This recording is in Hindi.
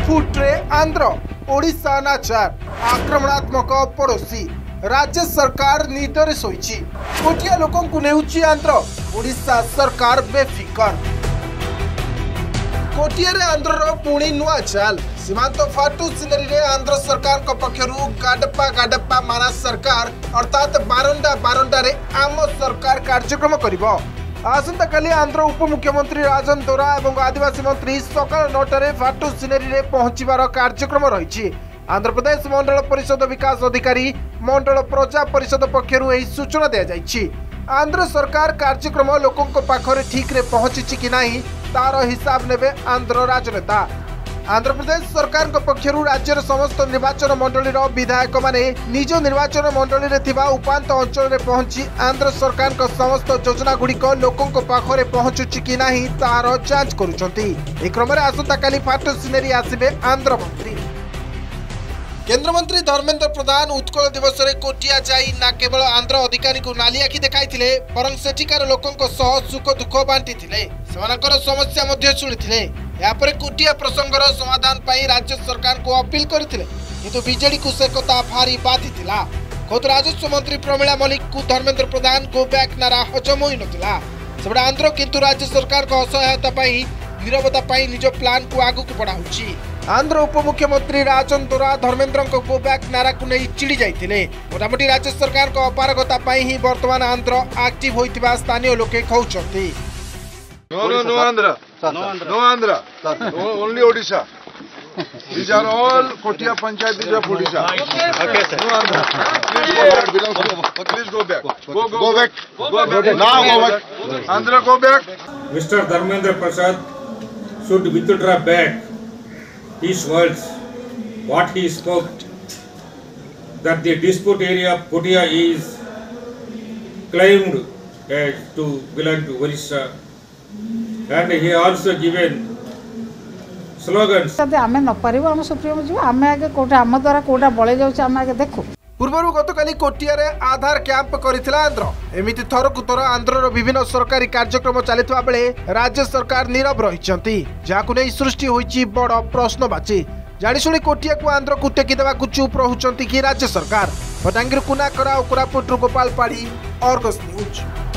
फुट्रे आंध्र ओडिशा नाचार आक्रमणात्मक पड़ोसी राज्य सरकार निदरे शोची कोटिया लोकों को नेउची आंध्र ओडिशा सरकार बेफिकर कोटिया रे आंध्र पुणी नुआ चाल सीमांत फाटू सिनेरी रे आंध्र सरकार को पक्षरु गाडप्पा मारा सरकार अर्थात बारंडा बारंडा रे आम सरकार कार्यक्रम करिवो। आसंता काली आंध्र उपमुख्यमंत्री राजन दोरा एवं आदिवासी मंत्री सकाल 9 फाटू सिनेरी रे पहुंचीबार कार्यक्रम रही। आंध्र प्रदेश मंडल परिषद विकास अधिकारी मंडल प्रजा परिषद पक्षरु एही सूचना दिया जायछि। आंध्र सरकार कार्यक्रम लोकों पाखरे ठीक रे पहुंची कि नहीं तार हिसाब नेबे आंध्र राजनेता। आंध्र प्रदेश सरकार पक्षरु राज्यर समस्त निर्वाचन मंडली विधायक माने निज निर्वाचन मंडली रे थिबा उपांत अंचल रे पहुंची आंध्र सरकार समस्त योजना गुड़िक लोकों पाखरे पहुंचुची कि नहीं तार जांच करुछंती। ए क्रम रे आसंता काली फाटो सिनेरी आसिबे आंध्र मंत्री। केंद्र मंत्री धर्मेंद्र प्रधान उत्कल दिवस रे कोटिया जाई ना केवल आंध्र अधिकारी को नाली आखि देखाइथिले परं सेठिकार लोकों सह सुख दुख बांटिथिले सेमानकर समस्या मध्ये सुनिथिले। यापर कोटिया प्रसंगर समाधान पाई राज्य सरकार को अपील करथिले किंतु बीजेडी को से कथा भारी बाधिथिला। खुद राजस्व मंत्री प्रमिला मलिक को धर्मेंद्र प्रधान गो बैक नारा हजम होई नथिला। सेबडा आंध्र किंतु राज्य सरकार को असहायता पाई निरवता पाई निज प्लान को आगु को बढ़ाउछि। आंध्र उपमुख्यमंत्री राजन दोरा धर्मेंद्र को गो बैक नारा को नहीं चिड़ी जाइथिले। मोटामोटी राज्य सरकार को अपारगता पाई ही वर्तमान आंध्र एक्टिव होइतिबा स्थानीय लोके कहउछथि। No Andhra. No Andhra. Only Odisha. These are all Kotia Panchayat. These are Odisha. Okay, sir. No Andhra. Please go back. Go back. Go back. Now go back. Andhra, go back. Mr. Dharmendra Prasad should withdraw back his words. What he spoke, that the dispute area of Kotia is claimed to belong to Odisha. And he also given slogans. आमे न परिबो हम सुप्रीम जी आमे आगे कोटा हम द्वारा कोटा बळे जाउछ आमे आगे देखो। पूर्वरु गतकाली कोटिया रे आधार कैंप करिथिला आंध्र। एमिति थरकु थर आंध्र रो विभिन्न सरकारी कार्यक्रम चलितवा बेले राज्य सरकार नीरव रहिचंती जाकु नै सृष्टि होईची बड़ प्रश्नवाची। जाडीशुणी कोटिया को आंध्र को टेकी देवा को चुप रहुचंती कि राज्य सरकार। बटांगिर कुनाकरा और कोरापुट गोपाल पाड़ी अर्गस न्यूज।